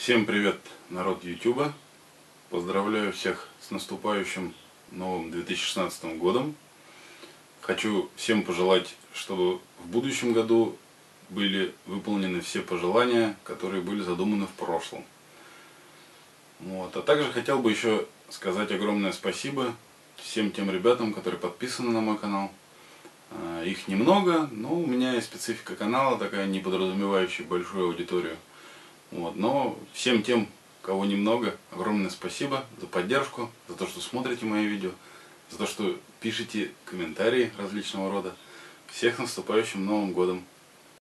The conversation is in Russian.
Всем привет, народ Ютуба! Поздравляю всех с наступающим новым 2016 годом. Хочу всем пожелать, чтобы в будущем году были выполнены все пожелания, которые были задуманы в прошлом. А также хотел бы еще сказать огромное спасибо всем тем ребятам, которые подписаны на мой канал. Их немного, но у меня есть специфика канала, такая, не подразумевающая большую аудиторию. Но всем тем, кого немного, огромное спасибо за поддержку, за то, что смотрите мои видео, за то, что пишете комментарии различного рода. Всех с наступающим Новым годом!